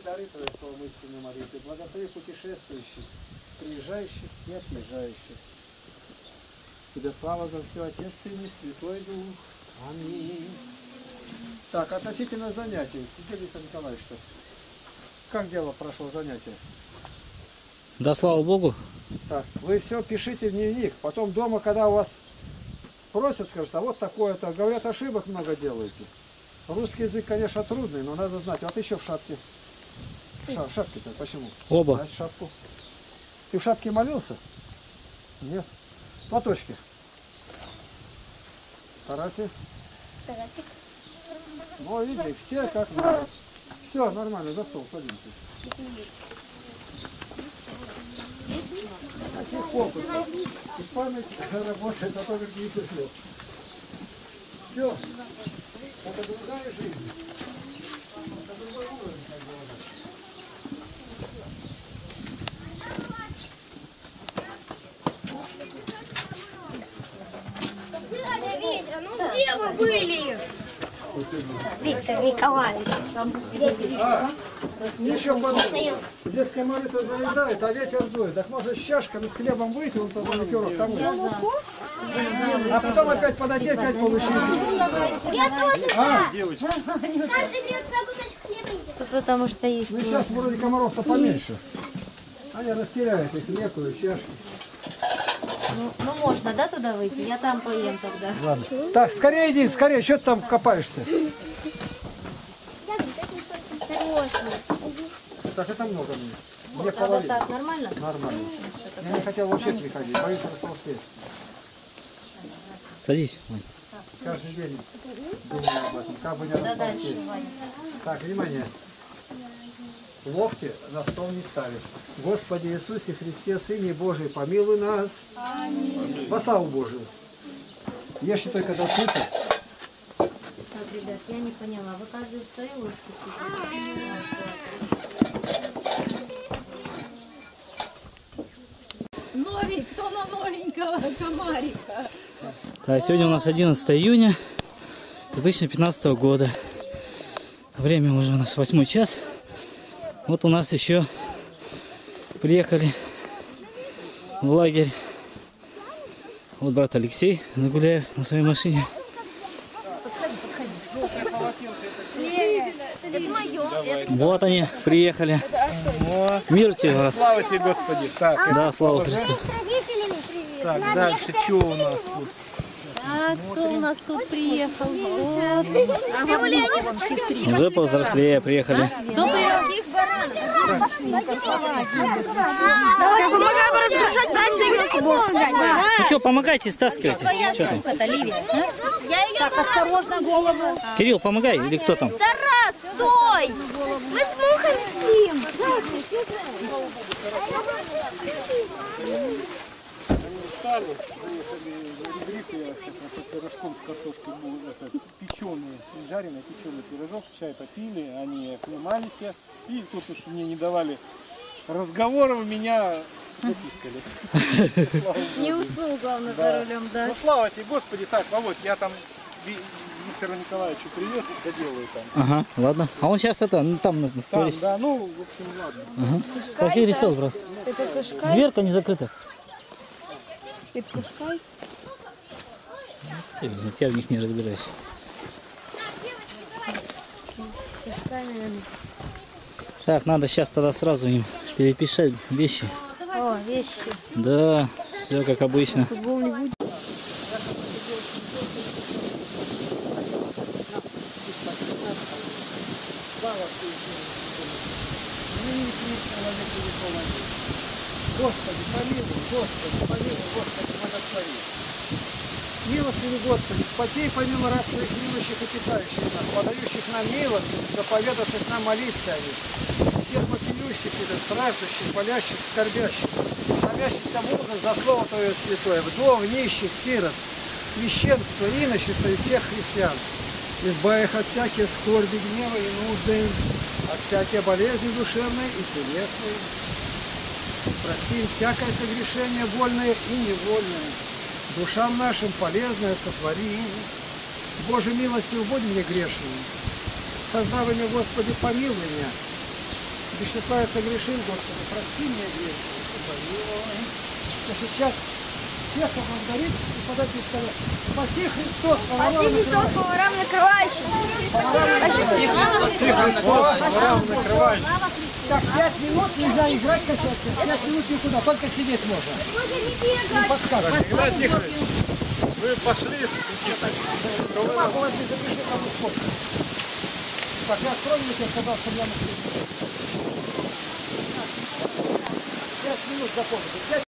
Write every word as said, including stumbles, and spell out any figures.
Дары Твоим словом истинной молитвы, благослови путешествующих, приезжающих и отъезжающих. Тебе слава за все, Отец, Сын и Святой Дух. Аминь. Так, относительно занятий. Где Виктор Николаевич, что? Как дело прошло занятие? Да, слава Богу. Так, вы все пишите в дневник. Потом дома, когда у вас спросят, скажут, а вот такое-то. Говорят, ошибок много делаете. Русский язык, конечно, трудный, но надо знать. Вот еще в шапке. Ша, шапки-то почему? Оба. Дать шапку. Ты в шапке молился? Нет. Платочки. Тарасик. Тарасик. Ну, видите, все как надо. Все, нормально, за стол, садимся. Таких конкурсов. И память работает, а то какие пришлет. Все. Это другая жизнь. Это другой уровень, как говорят. Виктор, ну где вы были? Виктор Николаевич. А, еще подумай. Здесь комары-то заедает, а ветер дует. Так можно с чашками, с хлебом выйти, он тогда на пирог тому. А потом опять подойти, опять получить. Я тоже А, девочка. Каждый берет свой кусочек хлеба. Потому что есть. ну сейчас вроде комаров-то поменьше. Они растеряют их некую чашки. Ну, ну можно, да, туда выйти? Я там поем тогда. Ладно. Так, скорее иди, скорее, что ты там копаешься? Так, это много мне. Мне А вот половина. так нормально? Нормально. Я не хотел вообще приходить, боюсь растолстеть. Садись. Каждый день думаю об этом, как бы не Да, дальше, растолстеть. Ваня. Так, внимание. Локти на стол не ставишь. Господи Иисусе Христе, Сыне Божий, помилуй нас. Аминь. Во славу Божию. Ешьте только до сути. Так, ребят, я не поняла. Вы каждый в своей ложке сидите? Новенький, кто на новенького комарика? Так, сегодня у нас одиннадцатое июня две тысячи пятнадцатого года. Время уже у нас восьмой час. Вот у нас еще приехали в лагерь. Вот брат Алексей Загуляев на своей машине. Вот они приехали. Мир тебе, брат. Слава тебе, Господи. Так, Да, слава Христу. так, дальше что у нас тут? А кто у нас тут приехал? Вот. Уже повзрослее приехали. Кто приехал? Помогаем разгружать дальше. Ну что, помогайте, стаскивайте. Что там? Это Ливия. Так, осторожно, голову. Кирилл, помогай, или кто там? Тарас, стой! Мы с мухами спим. Пирожком с картошкой был печеный, жареный печеный пирожок, чай попили, они оклемались, и тут уж мне не давали разговоров, меня затискали. Не уснул, главное, за рулем, да? Ну слава тебе, Господи. Так, Володь, я там Виктору Николаевичу привет, доделаю там. Ага, ладно. А он сейчас это, ну там на Там, столе. да, ну, в общем, ладно. Ага. Спасибо, Христос, брат. Дверка не закрыта. Я в них не разбираюсь. Так, надо сейчас тогда сразу им переписать вещи. О, вещи. Да, все как обычно. Футбол не будет. Господи, помилуй, Господи, помилуй, Господи, благослови. Милостивый Господи, спаси и помилуй раб своих любящих и питающих нас, подающих нам милость, заповедавших нам молиться о них, всех вопиющих и страждущих, болящих, скорбящих, становящихся музом за слово Твое святое, вдов, нищих, сирот, священство, иночество и всех христиан, избавив от всякой скорби, гнева и нужды, от всякой болезни душевной и телесной. Прости им всякое согрешение вольное и невольное. Душам нашим полезное сотвори. Божьей милостью будь мне грешным. Создав меня, Господи, помилуй меня. вещества я согрешил, Господи, прости меня грех. Значит, сейчас всех поблагодарить и подать ей сказать: спаси Христос, Спаси Христос, поварам накрывающим. Спаси Христос, ворам накрывающим. Так, пять минут нельзя играть, качаться. Пять минут никуда, только сидеть можно. Можно не бегать. Подсказывай. Игнатий Тихонович, вы пошли с каких-то... Папа, вас не запиши, кому сколько. Так, я открою, я тебе сказал, что я на Пять минут запомните.